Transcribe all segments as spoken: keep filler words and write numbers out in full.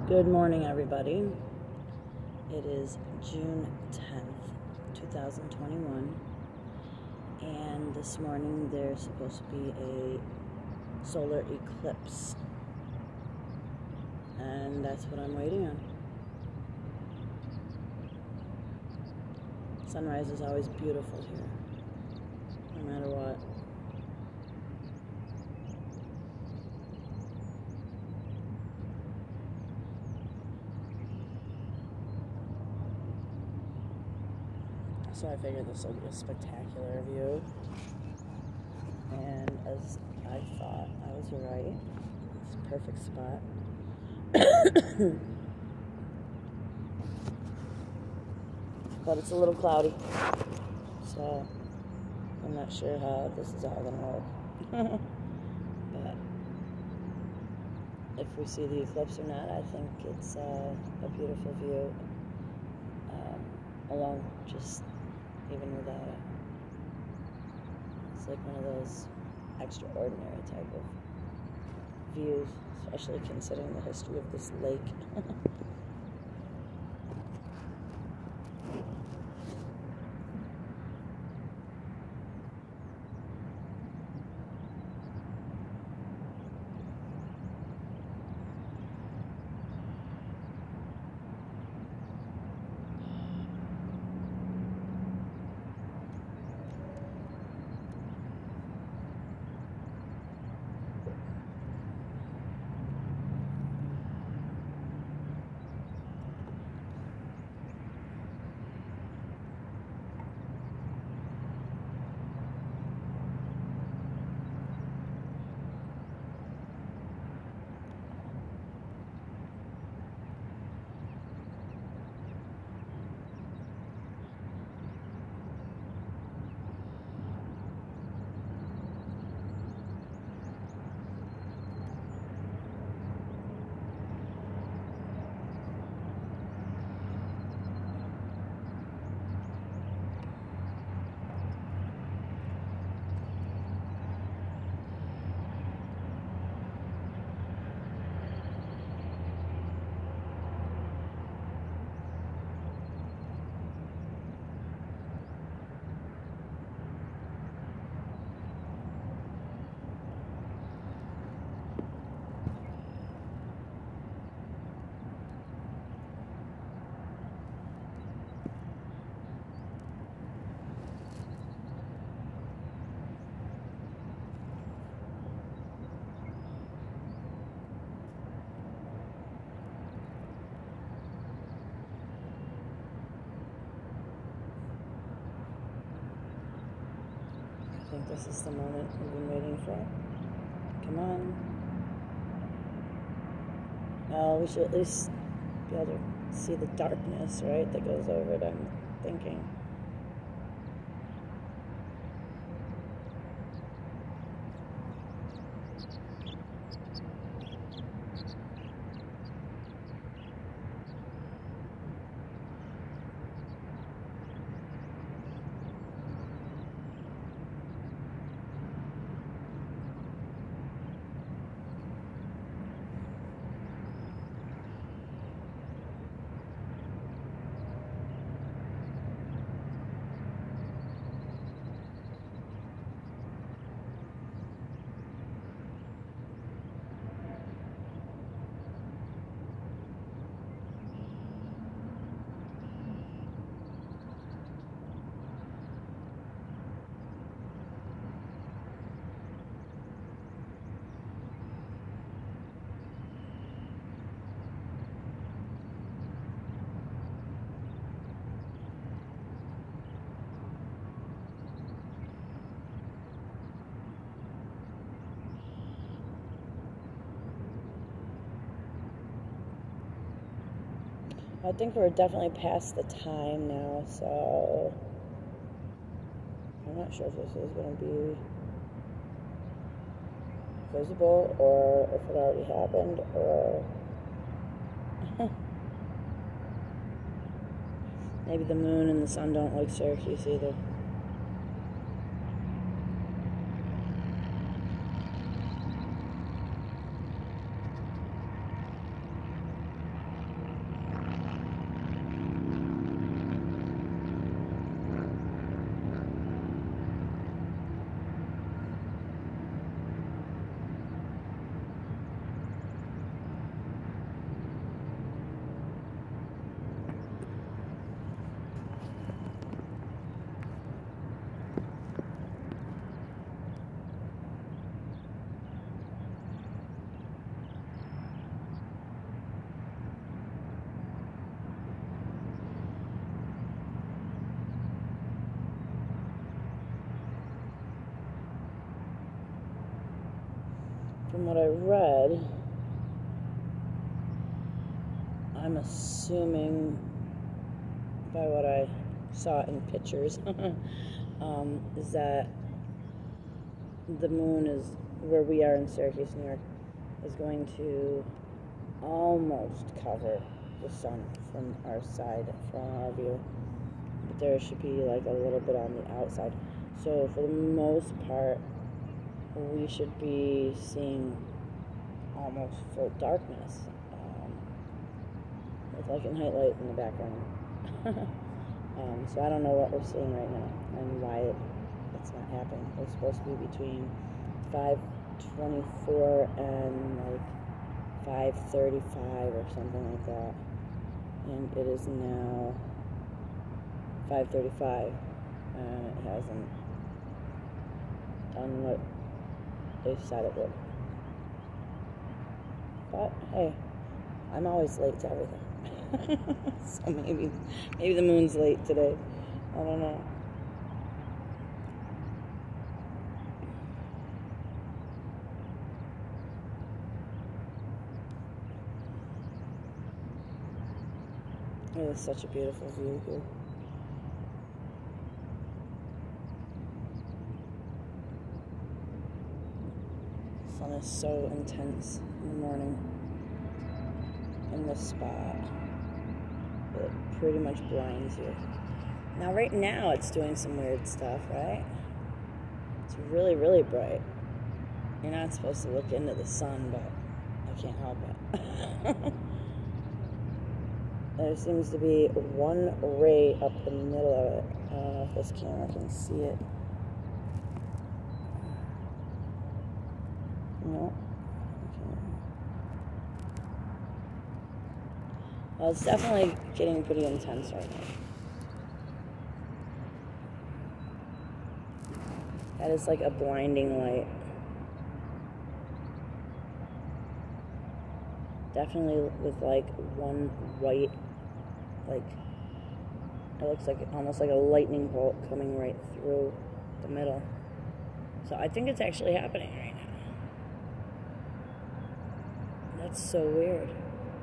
Good morning, everybody. It is June tenth, two thousand twenty-one, and this morning there's supposed to be a solar eclipse, and that's what I'm waiting on. Sunrise is always beautiful here, no matter what. So I figured this will be a spectacular view, and as I thought, I was right. It's a perfect spot. But it's a little cloudy, so I'm not sure how this is all gonna work. But if we see the eclipse or not, I think it's uh, a beautiful view, um, along just even without it. It's like one of those extraordinary type of views, especially considering the history of this lake. I think this is the moment we've been waiting for. Come on. Well, we should at least be able to see the darkness, right, that goes over it, I'm thinking. I think we're definitely past the time now, so I'm not sure if this is going to be visible or if it already happened, or maybe the moon and the sun don't like Syracuse either. what I read, I'm assuming by what I saw in pictures, um, is that the moon is, where we are in Syracuse, New York, is going to almost cover the sun from our side, from our view. But there should be like a little bit on the outside. So for the most part, we should be seeing almost full darkness, um, with like a nightlight in the background. um, so I don't know what we're seeing right now and why it, it's not happening. It's supposed to be between five twenty-four and like five thirty-five or something like that, and it is now five thirty-five, and it hasn't done what they said it would. But hey, I'm always late to everything. So maybe maybe the moon's late today. I don't know. It is such a beautiful view here. The sun is so intense in the morning in this spot. It pretty much blinds you. Now right now it's doing some weird stuff, right? It's really, really bright. You're not supposed to look into the sun, but I can't help it. There seems to be one ray up the middle of it. I don't know if this camera can see it. No. Okay. Well, it's definitely getting pretty intense right now. That is like a blinding light. Definitely with like one white, like, it looks like almost like a lightning bolt coming right through the middle. So I think it's actually happening right now. That's so weird.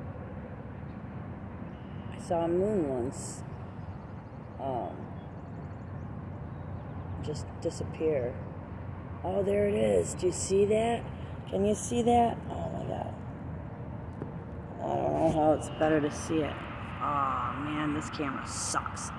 I saw a moon once um, just disappear. Oh, there it is. Do you see that? Can you see that? Oh my God. I don't know how it's better to see it. Oh man, this camera sucks.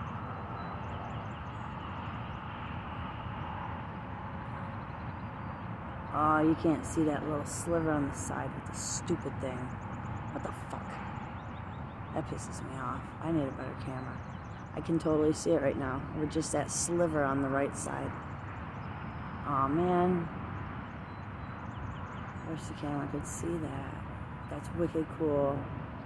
Oh, you can't see that little sliver on the side with the stupid thing. What the fuck? That pisses me off. I need a better camera. I can totally see it right now with just that sliver on the right side. Oh man. I wish the camera could see that. That's wicked cool.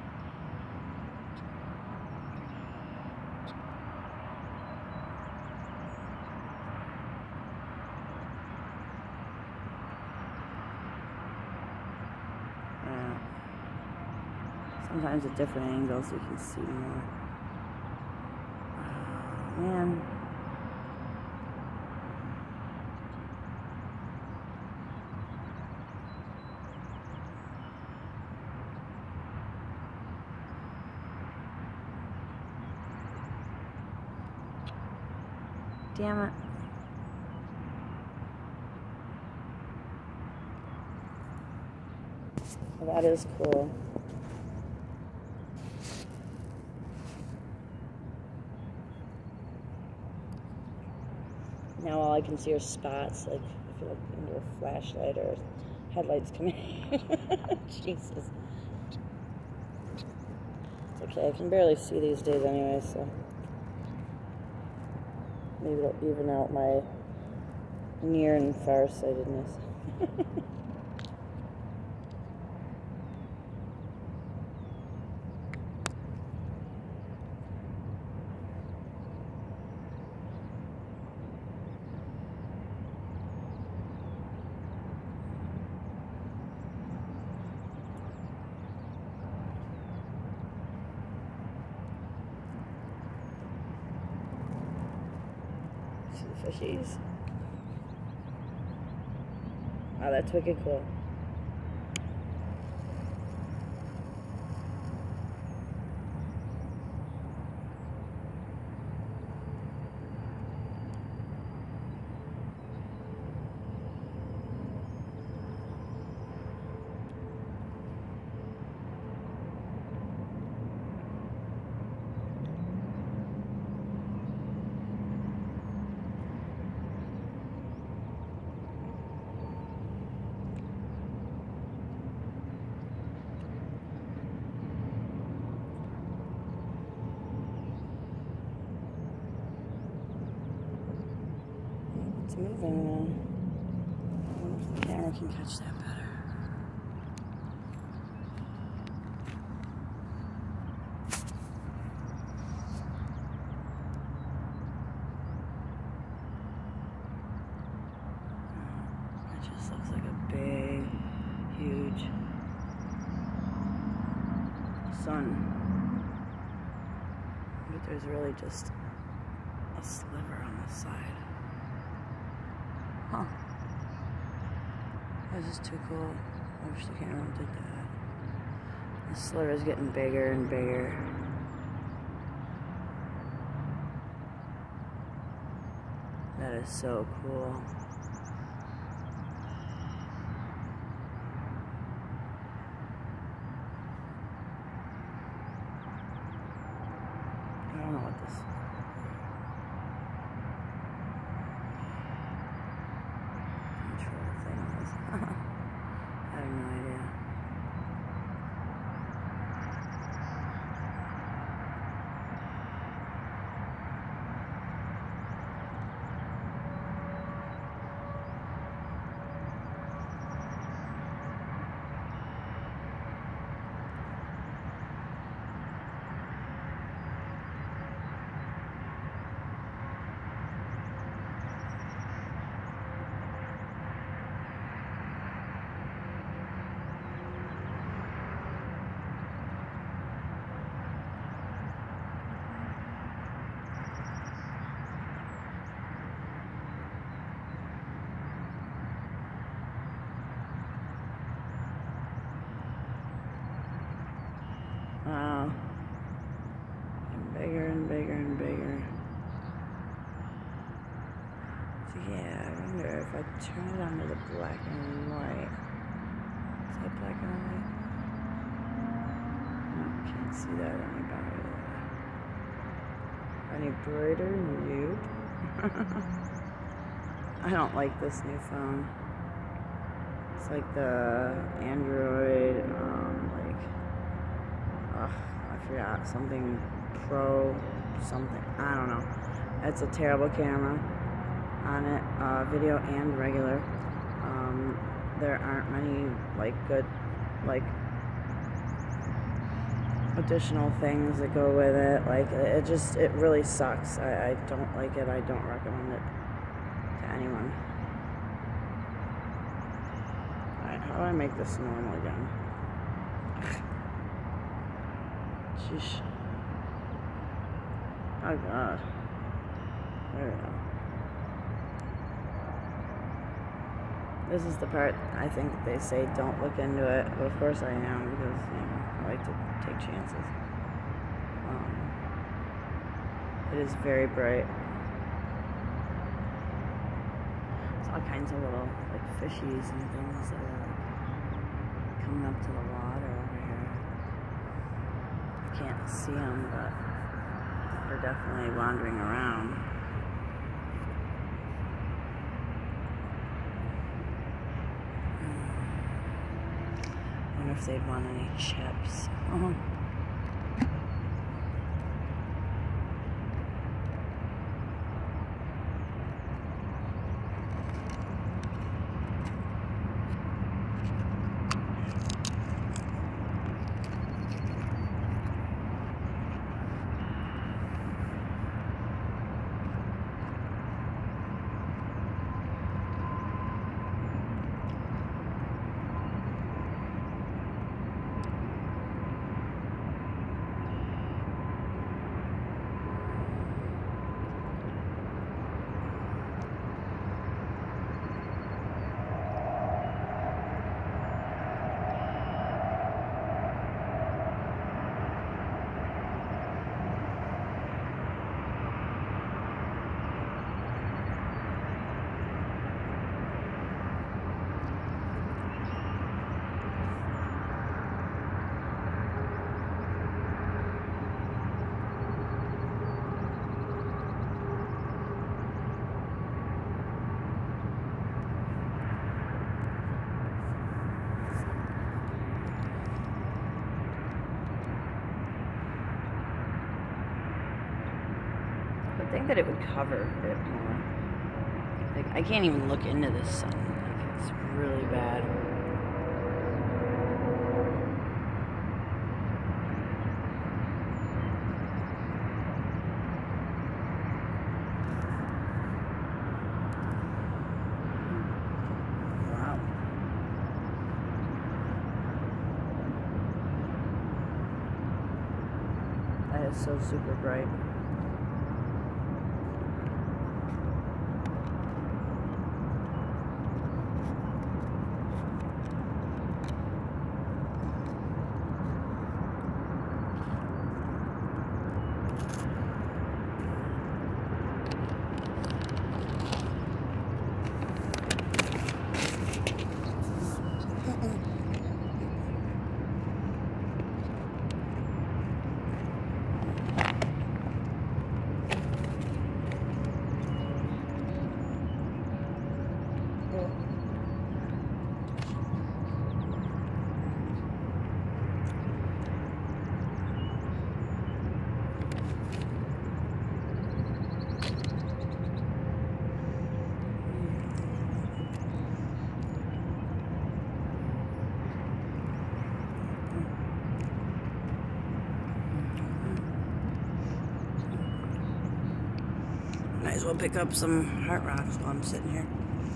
Uh, sometimes at different angles you can see more. Oh, man. Damn it. Well, that is cool. Now all I can see are spots, like if you look into a flashlight or headlights coming in. Jesus. It's okay, I can barely see these days anyway, so maybe it'll even out my near and far-sightedness. See the fishies? Oh, that's wicked cool. moving now. I wonder if the camera can catch that better. It just looks like a big, huge sun. But there's really just a sliver on the side. Huh. This is too cool. I wish the camera did that. The sliver is getting bigger and bigger. That is so cool. I don't know what this control thing is. I have no idea. Wow. And bigger and bigger and bigger. So yeah, I wonder if I turn it on to the black and white. Is that black and white? No, can't see that any better. Any brighter? Nope. I don't like this new phone. It's like the Android, um, like, ugh, I forgot, something Pro, something, I don't know. It's a terrible camera on it, uh, video and regular. Um, there aren't many, like, good, like, additional things that go with it. Like, it just, it really sucks. I, I don't like it. I don't recommend it to anyone. Alright, how do I make this normal again? Sheesh. Oh god. There we go. This is the part I think they say don't look into it, but of course I am, because, you know, I like to take chances. Um, it is very bright. There's all kinds of little, like, fishies and things that are, like, coming up to the water over here. I can't see them, but they're definitely wandering around. I wonder if they'd want any chips. Uh-huh. I think that it would cover it more Like, I can't even look into this sun. Like, it's really bad. Wow. That is so super bright. Might as well pick up some heart rocks while I'm sitting here.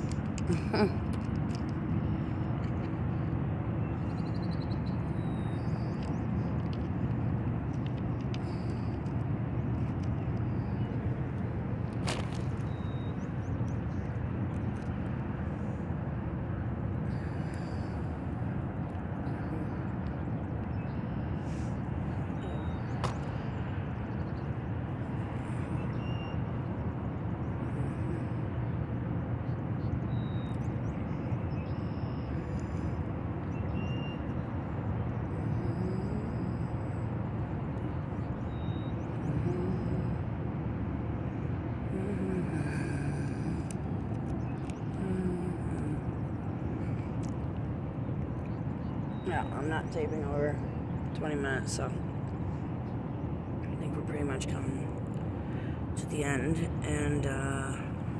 Yeah, I'm not taping over twenty minutes, so I think we're pretty much coming to the end, and uh,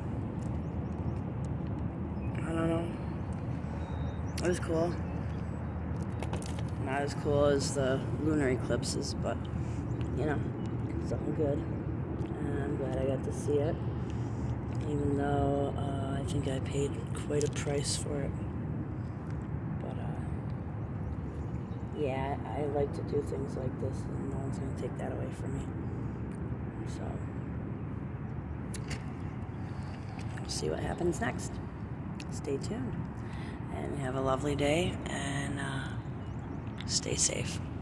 I don't know, it was cool. Not as cool as the lunar eclipses, but you know, it's all good, and I'm glad I got to see it, even though uh, I think I paid quite a price for it. Yeah, I like to do things like this, and no one's going to take that away from me. So, we'll see what happens next. Stay tuned, and have a lovely day, and uh, stay safe.